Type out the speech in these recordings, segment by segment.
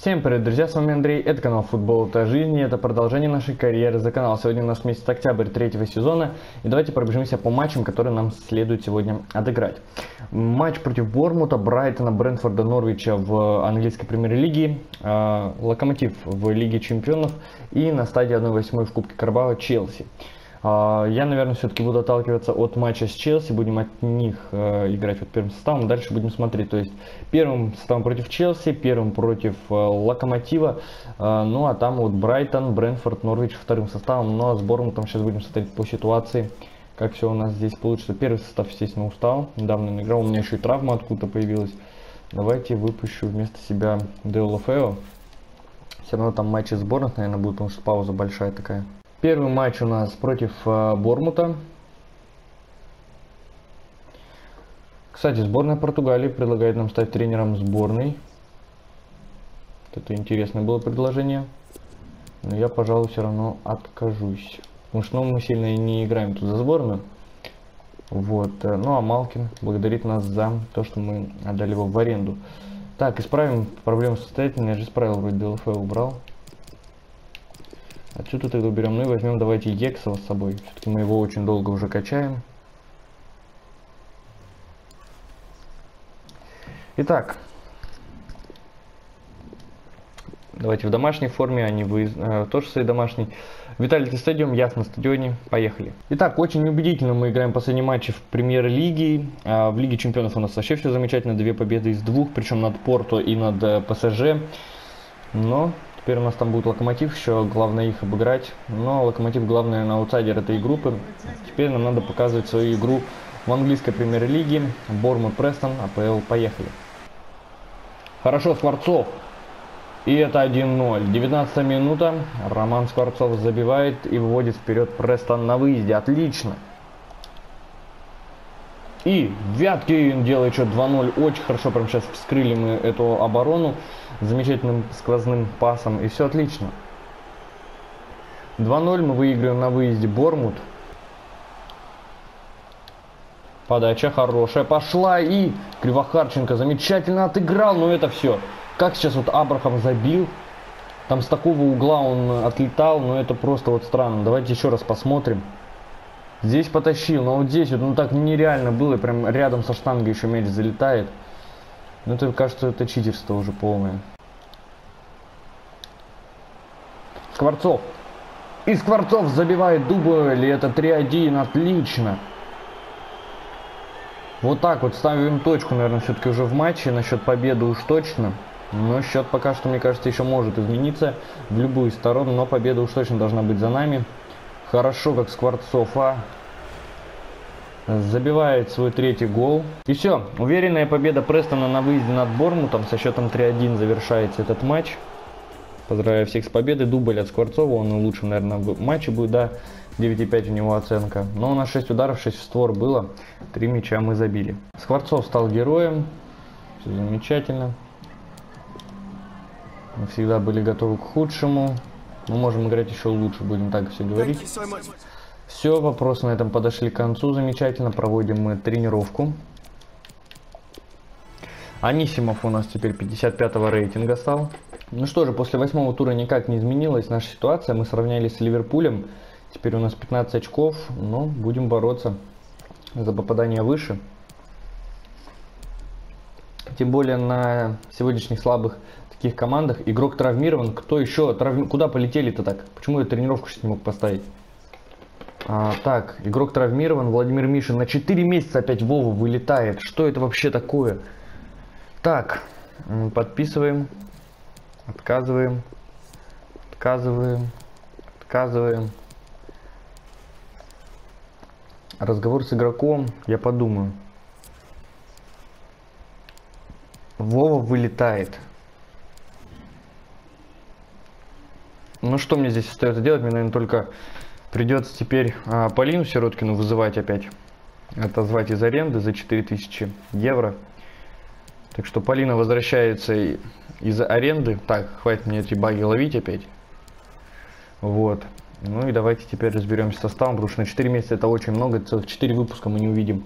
Всем привет, друзья, с вами Андрей, это канал Футбол это жизнь, это продолжение нашей карьеры за канал. Сегодня у нас месяц октябрь третьего сезона, и давайте пробежимся по матчам, которые нам следует сегодня отыграть. Матч против Бормута, Брайтона, Брентфорда, Норвича в английской премьер-лиге, Локомотив в Лиге Чемпионов и на стадии 1/8 в Кубке Карабаха Челси. Я, наверное, все-таки буду отталкиваться от матча с Челси, будем от них играть вот первым составом, дальше будем смотреть, то есть первым составом против Челси, первым против Локомотива, ну а там вот Брайтон, Брентфорд, Норвич вторым составом, ну а с Бормутом сейчас будем смотреть по ситуации, как все у нас здесь получится. Первый состав, естественно, устал, недавно не играл, у меня еще и травма откуда-то появилась. Давайте выпущу вместо себя Деолофео, все равно там матчи сборных, наверное, будет, потому что пауза большая такая. Первый матч у нас против Бормута. Кстати, сборная Португалии предлагает нам стать тренером сборной. Это интересное было предложение. Но я, пожалуй, все равно откажусь. Потому что мы сильно не играем тут за сборную. Вот. Ну а Малкин благодарит нас за то, что мы отдали его в аренду. Так, исправим проблему состоятельной. Я же исправил, вроде ДЛФ убрал. Отсюда тогда уберем, ну и возьмем давайте Ексела с собой. Все-таки мы его очень долго уже качаем. Итак, давайте в домашней форме, а не вы тоже в своей домашней. Виталий Стадиум, ясно, на стадионе. Поехали. Итак, очень неубедительно мы играем последние матчи в премьер-лиге. В Лиге Чемпионов у нас вообще все замечательно. 2 победы из 2, причем над Порту и над ПСЖ. Но теперь у нас там будет Локомотив, еще главное их обыграть. Но Локомотив главный на аутсайдер этой группы. Теперь нам надо показывать свою игру в английской премьер-лиге. Бормут, Престон, АПЛ, поехали. Хорошо, Скворцов. И это 1-0. 19 минута. Роман Скворцов забивает и выводит вперед Престон на выезде. Отлично. И Вяткин делает счет 2-0. Очень хорошо, прям сейчас вскрыли мы эту оборону замечательным сквозным пасом. И все отлично. 2-0 мы выигрываем на выезде Бормут. Подача хорошая пошла. И Кривохарченко замечательно отыграл. Но это все. Как сейчас вот Абрахам забил. Там с такого угла он отлетал. Но это просто вот странно. Давайте еще раз посмотрим. Здесь потащил, но вот здесь вот, ну так нереально было, прям рядом со штангой еще мяч залетает. Ну это, кажется, это читерство уже полное. Скворцов. И Скворцов забивает дубль, и это 3-1, отлично. Вот так вот ставим точку, наверное, все-таки уже в матче, насчет победы уж точно. Но счет пока что, мне кажется, еще может измениться в любую сторону, но победа уж точно должна быть за нами. Хорошо, как Скворцов забивает свой 3-й гол. И все, уверенная победа Престона на выезде над Бормутом. Со счетом 3-1 завершается этот матч. Поздравляю всех с победой. Дубль от Скворцова, он лучшим, наверное, в матче будет, да. 9,5 у него оценка. Но у нас 6 ударов, 6 в створ было. 3 мяча мы забили. Скворцов стал героем. Все замечательно. Мы всегда были готовы к худшему. Мы можем играть еще лучше, будем так все говорить. Все, вопросы на этом подошли к концу. Замечательно, проводим мы тренировку. Анисимов у нас теперь 55-го рейтинга стал. Ну что же, после 8-го тура никак не изменилась наша ситуация. Мы сравнялись с Ливерпулем. Теперь у нас 15 очков, но будем бороться за попадание выше. Тем более на сегодняшних слабых таких командах игрок травмирован. Кто еще? Куда полетели-то так? Почему я тренировку сейчас не мог поставить? Так, игрок травмирован. Владимир Мишин на 4 месяца опять Вова вылетает. Что это вообще такое? Так, подписываем. Отказываем. Отказываем. Отказываем. Разговор с игроком. Я подумаю. Вова вылетает. Ну что мне здесь остается делать? Мне, наверное, только придется теперь Полину Сироткину вызывать опять. Отозвать из аренды за 4000 евро. Так что Полина возвращается из аренды. Так, хватит мне эти баги ловить опять. Вот. Ну и давайте теперь разберемся с составом, потому что на 4 месяца это очень много. Целых 4 выпуска мы не увидим.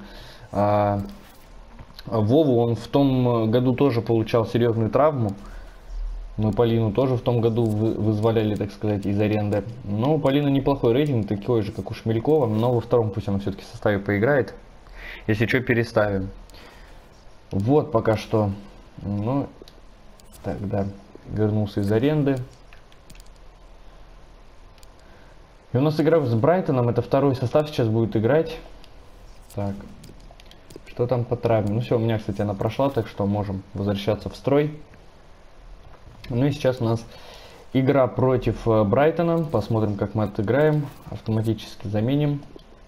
Вову, он в том году тоже получал серьезную травму. Мы Полину тоже в том году вызволяли, так сказать, из аренды. Но у Полины неплохой рейтинг, такой же, как у Шмелькова. Но во втором пусть она все-таки в составе поиграет. Если что, переставим. Вот пока что. Ну, тогда вернулся из аренды. И у нас игра с Брайтоном. Это второй состав сейчас будет играть. Так. Что там по травме? Ну все, у меня, кстати, она прошла, так что можем возвращаться в строй. Ну и сейчас у нас игра против Брайтона. Посмотрим, как мы отыграем. Автоматически заменим.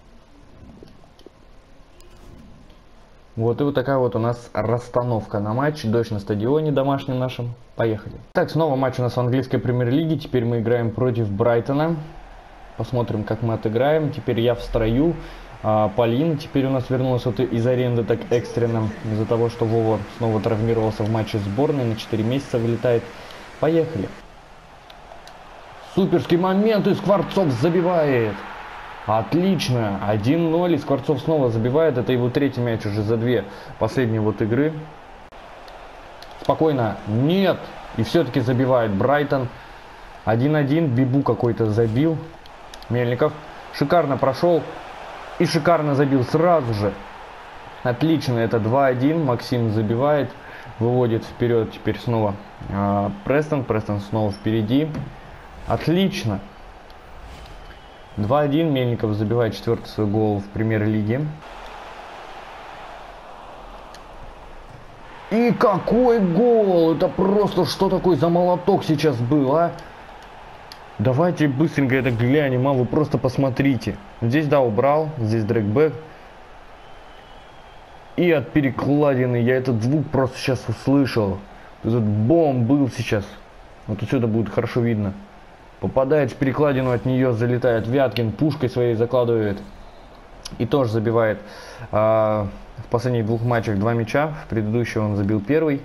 Вот и вот такая вот у нас расстановка на матч. Дождь на стадионе домашнем нашем. Поехали. Так, снова матч у нас в английской премьер-лиге. Теперь мы играем против Брайтона. Посмотрим, как мы отыграем. Теперь я в строю. Полин теперь у нас вернулась вот из аренды так экстренно. Из-за того, что Вова снова травмировался в матче сборной. На 4 месяца вылетает. Поехали. Суперский момент, и Скворцов забивает. Отлично. 1-0, и Скворцов снова забивает. Это его третий мяч уже за две последние вот игры. Спокойно. Нет. И все-таки забивает Брайтон. 1-1. Бибу какой-то забил. Мельников шикарно прошел. И шикарно забил сразу же. Отлично. Это 2-1. Максим забивает. Выводит вперед теперь снова Престон. Престон снова впереди. Отлично. 2-1. Мельников забивает четвертый свой гол в премьер-лиге. И какой гол! Это просто что такое за молоток сейчас был, а? Давайте быстренько это глянем, а вы просто посмотрите. Здесь, да, убрал, здесь дрэгбэк. И от перекладины я этот звук просто сейчас услышал. Этот бомб был сейчас. Вот отсюда будет хорошо видно. Попадает в перекладину, от нее залетает Вяткин, пушкой своей закладывает. И тоже забивает. В последних двух матчах 2 мяча. В предыдущем он забил первый.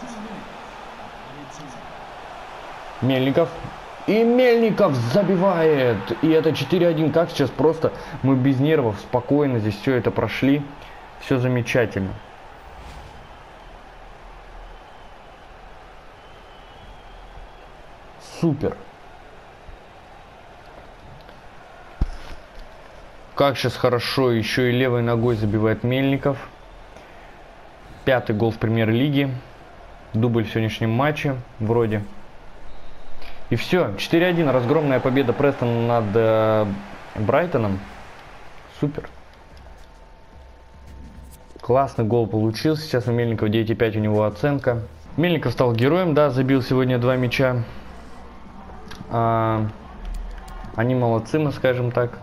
Мельников. И Мельников забивает. И это 4-1. Как сейчас просто мы без нервов, спокойно здесь все это прошли. Все замечательно. Супер. Как сейчас хорошо. Еще и левой ногой забивает Мельников. 5-й гол в премьер-лиге. Дубль в сегодняшнем матче. Вроде. И все. 4-1. Разгромная победа Престона над Брайтоном. Супер. Классный гол получился. Сейчас у Мельникова 9,5 у него оценка. Мельников стал героем, да, забил сегодня 2 мяча. Они молодцы, мы скажем так.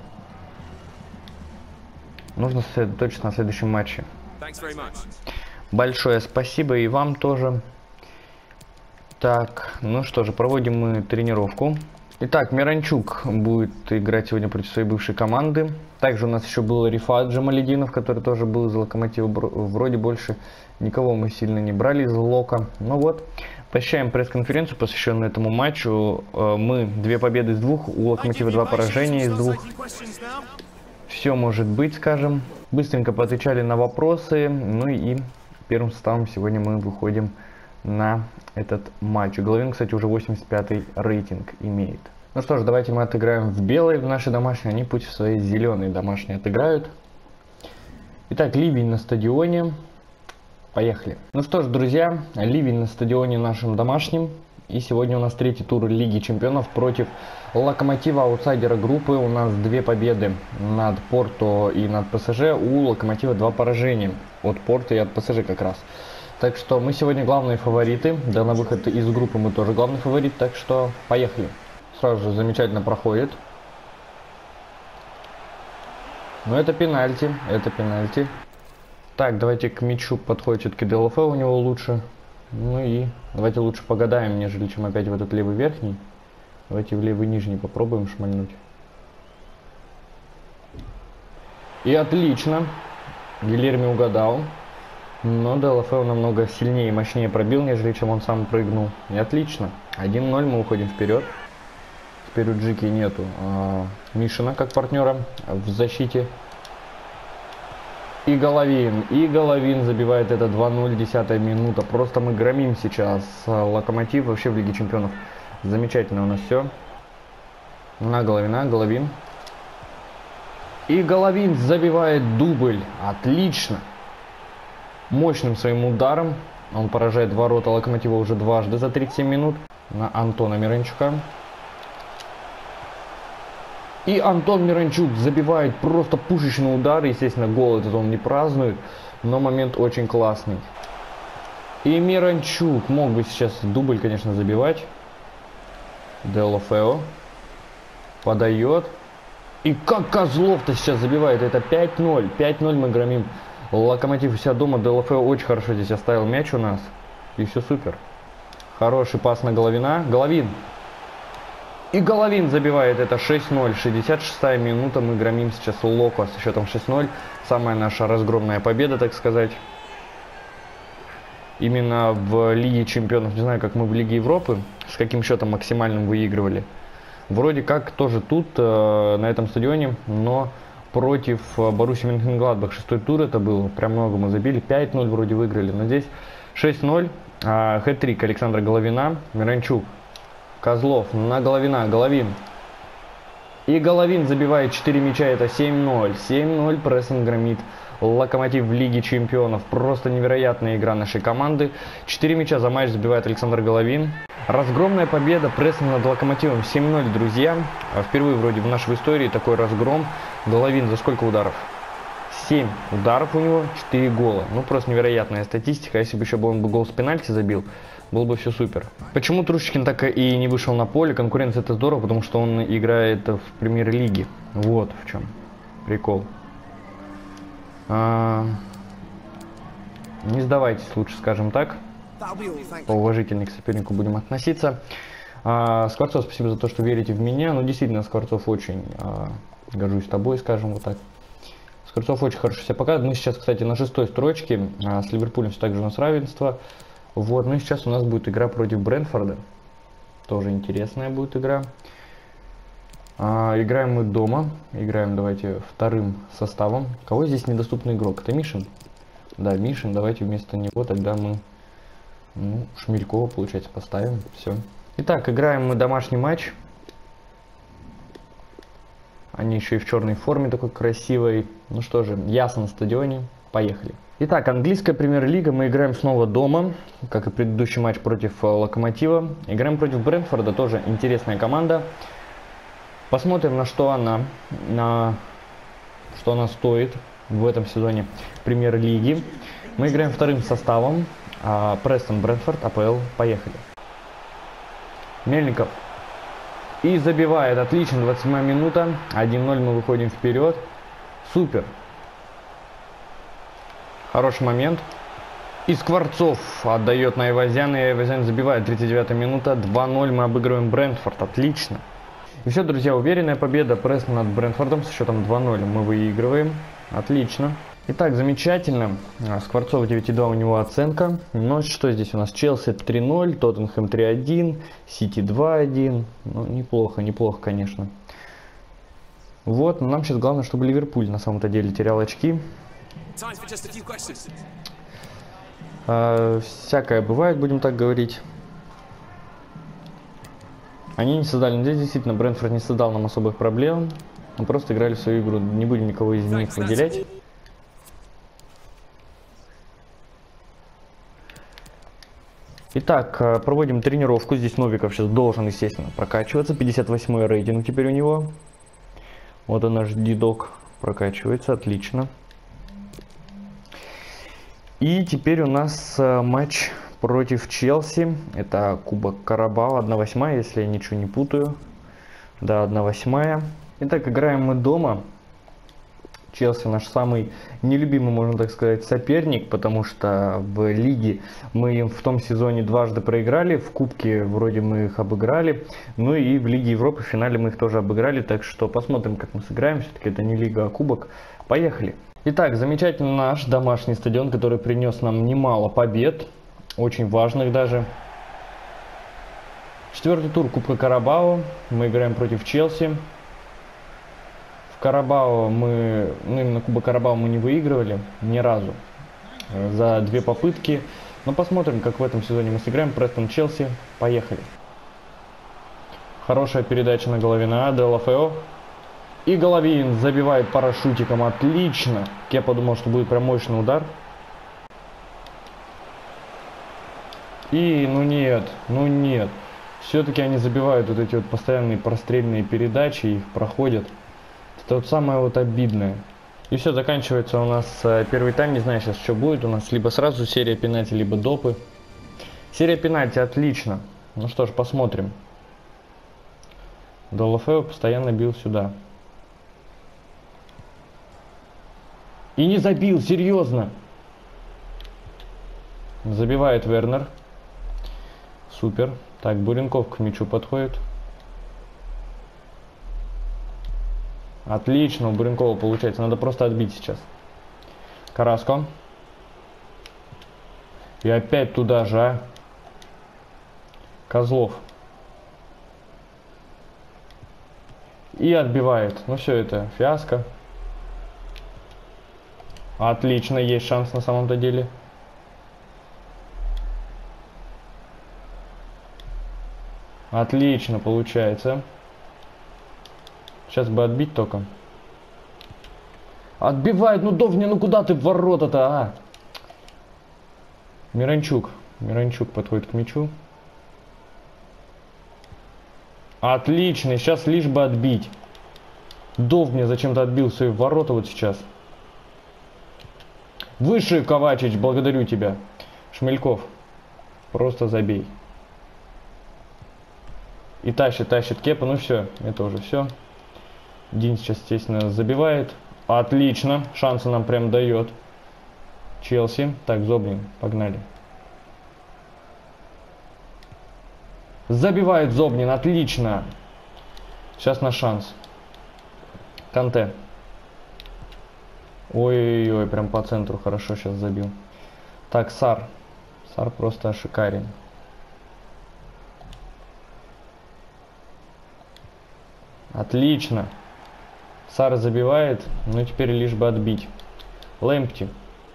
Нужно сосредоточиться на следующем матче. Большое спасибо и вам тоже. Так, ну что же, проводим мы тренировку. Итак, Миранчук будет играть сегодня против своей бывшей команды. Также у нас еще был Рифат Джамалединов, который тоже был из Локомотива. Вроде больше никого мы сильно не брали из Лока. Ну вот, посещаем пресс-конференцию, посвященную этому матчу. Мы 2 победы из 2, у Локомотива 2 поражения из 2. Все может быть, скажем. Быстренько поотвечали на вопросы. Ну и первым составом сегодня мы выходим на этот матч. Головин, кстати, уже 85-й рейтинг имеет. Ну что ж, давайте мы отыграем в белой, в нашей домашней. Они пусть в своей зеленой домашней отыграют. Итак, ливень на стадионе. Поехали. Ну что ж, друзья, ливень на стадионе нашем домашнем. И сегодня у нас 3-й тур Лиги Чемпионов против Локомотива, аутсайдера группы. У нас 2 победы над Порто и над ПСЖ. У Локомотива 2 поражения от Порто и от ПСЖ как раз. Так что мы сегодня главные фавориты. Да, на выход из группы мы тоже главный фаворит. Так что поехали. Сразу же замечательно проходит. Но это пенальти. Это пенальти. Так, давайте к мячу подходит все-таки ДЛФ, у него лучше. Ну и давайте лучше погадаем, нежели чем опять в этот левый верхний. Давайте в левый нижний попробуем шмальнуть. И отлично. Гильерми угадал. Но ДЛФ намного сильнее и мощнее пробил, нежели чем он сам прыгнул. И отлично. 1-0, мы уходим вперед. Теперь у Джики нету Мишина как партнера в защите. И И Головин забивает это 2-0, 10-я минута. Просто мы громим сейчас Локомотив вообще в Лиге Чемпионов. Замечательно у нас все. На Головин. И Головин забивает дубль. Отлично. Мощным своим ударом он поражает ворота Локомотива уже дважды за 37 минут. На Антона Миранчука. И Антон Миранчук забивает просто пушечный удар. Естественно, гол этот он не празднует, но момент очень классный. И Миранчук мог бы сейчас дубль, конечно, забивать. Деолофео подает. И как Козлов-то сейчас забивает. Это 5-0. 5-0 мы громим Локомотив у себя дома. Деолофео очень хорошо здесь оставил мяч у нас. И все супер. Хороший пас на Головина. Головин. И Головин забивает это 6-0. 66-я минута. Мы громим сейчас Локо со счетом 6-0. Самая наша разгромная победа, так сказать. Именно в Лиге Чемпионов. Не знаю, как мы в Лиге Европы. С каким счетом максимальным выигрывали. Вроде как тоже тут, на этом стадионе. Но против Боруссии Мönchengladbach. 6-й тур это был. Прям много мы забили. 5-0 вроде выиграли. Но здесь 6-0. Хэт-трик Александра Головина. Миранчук. Козлов на Головина. Головин. И Головин забивает 4 мяча. Это 7-0. 7-0. Прессинг громит Локомотив в Лиге Чемпионов. Просто невероятная игра нашей команды. 4 мяча за матч забивает Александр Головин. Разгромная победа. Прессинг над Локомотивом 7-0, друзья. Впервые вроде в нашей истории такой разгром. Головин за сколько ударов? 7 ударов у него, 4 гола. Ну, просто невероятная статистика. Если бы еще он бы гол с пенальти забил, было бы все супер. Почему Трушечкин так и не вышел на поле? Конкуренция это здорово, потому что он играет в премьер-лиге. Вот в чем прикол. Не сдавайтесь, лучше скажем так. Поуважительнее к сопернику будем относиться. Скворцов, спасибо за то, что верите в меня. Ну, действительно, Скворцов очень горжусь тобой, скажем вот так. Скворцов очень хорошо себя показывает. Мы сейчас, кстати, на 6-й строчке. С Ливерпулем все так же у нас равенство. Вот, ну и сейчас у нас будет игра против Брентфорда. Тоже интересная будет игра. Играем мы дома. Играем, давайте, вторым составом. Кого здесь недоступный игрок? Это Мишин? Да, Мишин. Давайте вместо него тогда мы Шмелькова, получается, поставим. Все. Итак, играем мы домашний матч. Они еще и в черной форме такой красивой. Ну что же, ясно на стадионе. Поехали. Итак, английская премьер-лига. Мы играем снова дома, как и предыдущий матч против Локомотива. Играем против Брентфорда, тоже интересная команда. Посмотрим, на что она стоит в этом сезоне премьер-лиги. Мы играем вторым составом. Престон Брентфорд, АПЛ. Поехали. Мельников. И забивает. Отлично, 27-я минута. 1-0 мы выходим вперед. Супер. Хороший момент. И Скворцов отдает на Айвазяна. И Айвазян забивает. 39-я минута. 2-0 мы обыгрываем Брентфорд. Отлично. И все, друзья, уверенная победа Престон над Брентфордом со счетом 2-0 мы выигрываем. Отлично. Итак, замечательно. Скворцов 9,2 у него оценка. Но что здесь у нас? Челси 3-0, Тоттенхэм 3-1, Сити 2-1. Ну, неплохо, неплохо, конечно. Вот, но нам сейчас главное, чтобы Ливерпуль на самом-то деле терял очки. Всякое бывает, будем так говорить. Они не создали, здесь действительно Брентфорд не создал нам особых проблем. Мы просто играли в свою игру, не будем никого из них выделять. Итак, проводим тренировку. Здесь Новиков сейчас должен, естественно, прокачиваться. 58-й рейтинг теперь у него. Вот он, наш дедок, прокачивается. Отлично. И теперь у нас матч против Челси. Это Кубок Карабао. 1/8, если я ничего не путаю. Да, 1/8. Итак, играем мы дома. Челси наш самый нелюбимый, можно так сказать, соперник, потому что в лиге мы им в том сезоне дважды проиграли, в Кубке вроде мы их обыграли, ну и в Лиге Европы в финале мы их тоже обыграли, так что посмотрим, как мы сыграем, все-таки это не Лига, а Кубок. Поехали! Итак, замечательный наш домашний стадион, который принес нам немало побед, очень важных даже. 4-й тур Кубка Карабао, мы играем против Челси. В Карабао мы, ну именно Кубок Карабао мы не выигрывали ни разу за 2 попытки. Но посмотрим, как в этом сезоне мы сыграем. Престон Челси. Поехали. Хорошая передача на Головина. Де Ла Фео. И Головин забивает парашютиком. Отлично. Я подумал, что будет прям мощный удар. И, ну нет. Все-таки они забивают вот эти вот постоянные прострельные передачи. Их проходят. Это вот самое вот обидное. И все, заканчивается у нас первый тайм. Не знаю сейчас, что будет. У нас либо сразу серия пенальти, либо допы. Серия пенальти, отлично. Ну что ж, посмотрим. Де Ла Фео постоянно бил сюда. И не забил, серьезно. Забивает Вернер. Супер. Так, Буренков к мячу подходит. Отлично, у Буренкова получается. Надо просто отбить сейчас. Караско. И опять туда же, а. Козлов. И отбивает. Ну все, это фиаско. Отлично, есть шанс на самом-то деле. Отлично получается. Сейчас бы отбить только. Отбивает, ну Довни, ну куда ты в ворота-то, а? Миранчук. Миранчук подходит к мячу. Отлично, сейчас лишь бы отбить. Довни зачем-то отбил свои ворота вот сейчас. Выше, Ковачич, благодарю тебя. Шмельков. Просто забей. И тащит Кепа, ну все, это уже все. Дин сейчас, естественно, забивает. Отлично, шансы нам прям дает Челси. Так, Зоблин, погнали. Забивает Зобнин, отлично. Сейчас наш шанс. Канте. Ой-ой-ой, прям по центру хорошо сейчас забил. Так, Сар. Сар просто шикарен. Отлично. Сар забивает, ну теперь лишь бы отбить. Лэмпти.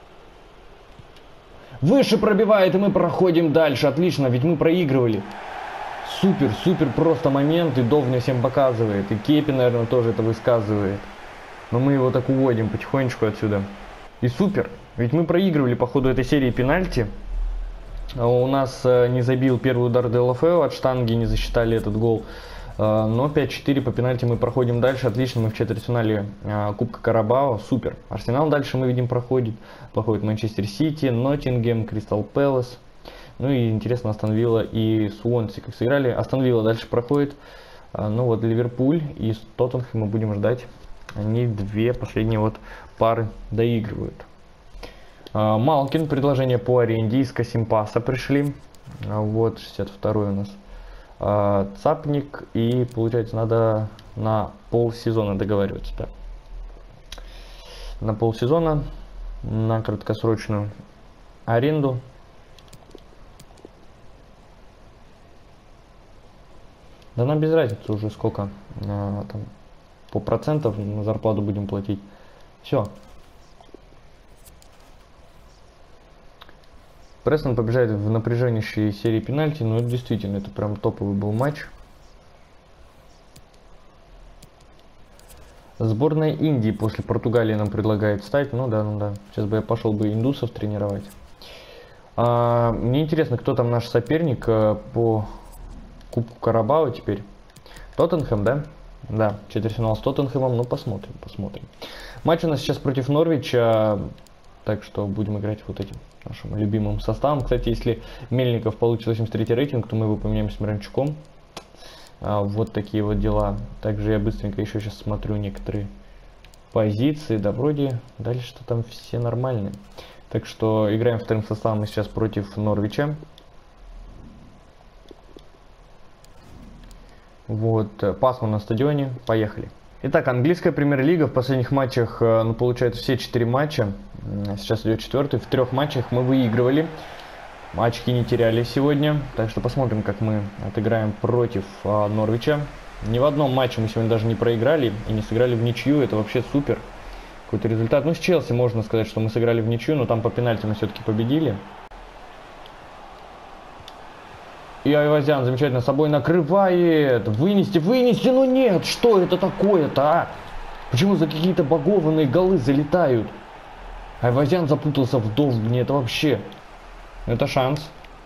Выше пробивает, и мы проходим дальше. Отлично, ведь мы проигрывали. Супер, супер просто момент, и Довня всем показывает. И Кепи, наверное, тоже это высказывает. Но мы его так уводим потихонечку отсюда. И супер, ведь мы проигрывали по ходу этой серии пенальти. У нас не забил первый удар Де Ла Фео, от штанги не засчитали этот гол. Но 5-4 по пенальти мы проходим дальше. Отлично, мы в четвертьфинале Кубка Карабао. Супер. Арсенал дальше мы видим проходит. Проходит Манчестер Сити, Ноттингем, Кристал Пэлас. Ну и интересно, Астон Вилла и Суонси как сыграли. Астон Вилла дальше проходит. Ну вот Ливерпуль и Тоттенхэм мы будем ждать. Они две последние вот пары доигрывают. Малкин, предложение по аренде из Касимпаса пришли. Вот 62-й у нас. Цапник, и получается надо на полсезона договариваться, да. На полсезона, на краткосрочную аренду. Да нам без разницы уже сколько там, по процентов на зарплату будем платить. Все. Престон побеждает в напряженнейшей серии пенальти, но это действительно, это прям топовый был матч. Сборная Индии после Португалии нам предлагает стать. Ну да. Сейчас бы я пошел бы индусов тренировать. Мне интересно, кто там наш соперник по Кубку Карабао теперь. Тоттенхэм, да? Да, четвертьфинал с Тоттенхэмом, ну посмотрим. Матч у нас сейчас против Норвича, так что будем играть вот этим нашим любимым составом. Кстати, если Мельников получит 83 рейтинг, то мы его поменяем с Миранчуком. Вот такие вот дела. Также я быстренько еще сейчас смотрю некоторые позиции. Да, вроде дальше-то там все нормальные. Так что играем вторым составом мы сейчас против Норвича. Вот, Пасма на стадионе. Поехали. Итак, английская премьер-лига в последних матчах, ну, получается, все 4 матча. Сейчас идет 4-й. В 3 матчах мы выигрывали. Очки не теряли сегодня. Так что посмотрим, как мы отыграем против Норвича. Ни в одном матче мы сегодня даже не проиграли и не сыграли в ничью. Это вообще супер. Какой-то результат. Ну, с Челси можно сказать, что мы сыграли в ничью, но там по пенальти мы все-таки победили. И Айвазян замечательно собой накрывает. Вынести, ну нет, что это такое-то, а? Почему за какие-то багованные голы залетают? Айвазян запутался в Довгне, это вообще... Это шанс.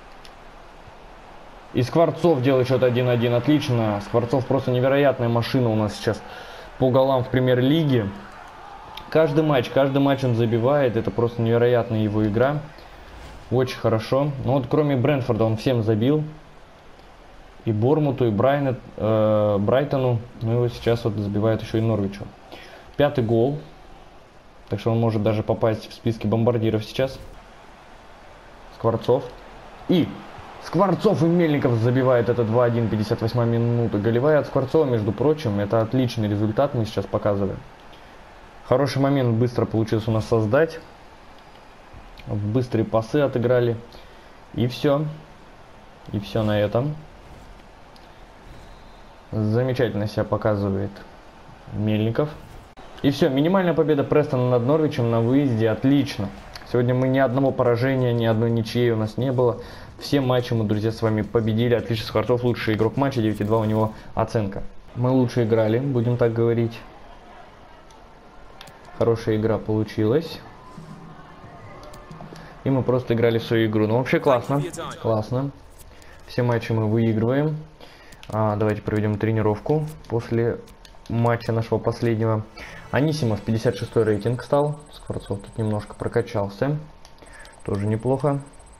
И Скворцов делает что-то 1-1, отлично. Скворцов просто невероятная машина у нас сейчас по голам в премьер-лиге. Каждый матч он забивает, это просто невероятная его игра. Очень хорошо. Ну вот кроме Брентфорда он всем забил. И Бормуту, и Брайтону. Ну и вот сейчас вот забивает еще и Норвичу. 5-й гол. Так что он может даже попасть в списки бомбардиров сейчас. Скворцов. И Скворцов и Мельников забивает это 2-1, 58 минута. Голевая от Скворцова, между прочим, это отличный результат мы сейчас показываем. Хороший момент быстро получилось у нас создать. Быстрые пасы отыграли. И все. И все на этом. Замечательно себя показывает Мельников. И все, минимальная победа Престона над Норвичем на выезде. Отлично. Сегодня мы ни одного поражения, ни одной ничьей у нас не было. Все матчи мы, друзья, с вами победили. Отлично, Скворцов лучший игрок матча, 9,2 у него оценка. Мы лучше играли, будем так говорить. Хорошая игра получилась. И мы просто играли в свою игру. Ну, вообще классно. Классно. Все матчи мы выигрываем. Давайте проведем тренировку после матча нашего последнего. Анисимов 56-й рейтинг стал. Скворцов тут немножко прокачался. Тоже неплохо.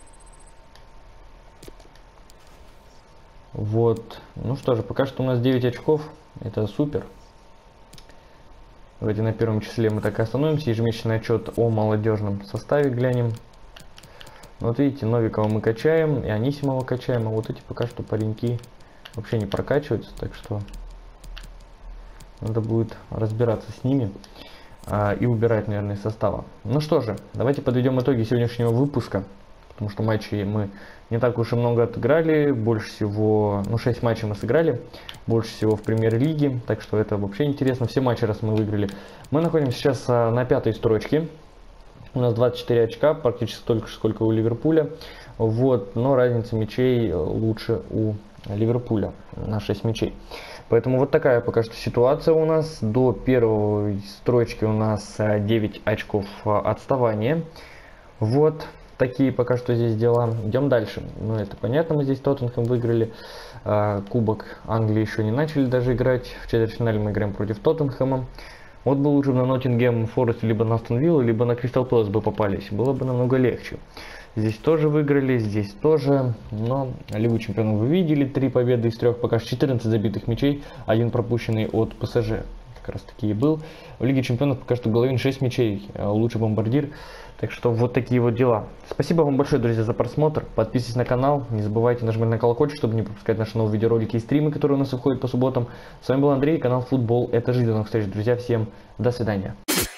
Вот. Ну что же, пока что у нас 9 очков. Это супер. Давайте на первом числе мы так и остановимся. Ежемесячный отчет о молодежном составе глянем. Вот видите, Новикова мы качаем, и Анисимова качаем. А вот эти пока что пареньки вообще не прокачиваются. Так что надо будет разбираться с ними и убирать, наверное, из состава. Ну что же, давайте подведем итоги сегодняшнего выпуска. Потому что матчей мы не так уж и много отыграли. Больше всего, 6 матчей мы сыграли. Больше всего в премьер-лиге. Так что это вообще интересно. Все матчи, раз мы выиграли. Мы находимся сейчас на 5-й строчке. У нас 24 очка, практически столько же, сколько у Ливерпуля. Вот, но разница мячей лучше у Ливерпуля на 6 мячей. Поэтому вот такая пока что ситуация у нас. До первой строчки у нас 9 очков отставания. Вот. Такие пока что здесь дела. Идем дальше. Ну, это понятно, мы здесь Тоттенхэм выиграли. Кубок Англии еще не начали даже играть. В четвертьфинале мы играем против Тоттенхэма. Вот бы лучше на Ноттингем Форест, либо на Астон Виллу, либо на Кристал Пэлас бы попались. Было бы намного легче. Здесь тоже выиграли, здесь тоже. Но Лигу чемпионов вы видели. 3 победы из 3, пока 14 забитых мячей. 1 пропущенный от ПСЖ. Как раз таки и был. В Лиге чемпионов пока что Головин 6 мячей. Лучший бомбардир. Так что вот такие вот дела. Спасибо вам большое, друзья, за просмотр. Подписывайтесь на канал. Не забывайте нажимать на колокольчик, чтобы не пропускать наши новые видеоролики и стримы, которые у нас выходят по субботам. С вами был Андрей, канал Футбол. Это жизнь. До новых встреч, друзья. Всем до свидания.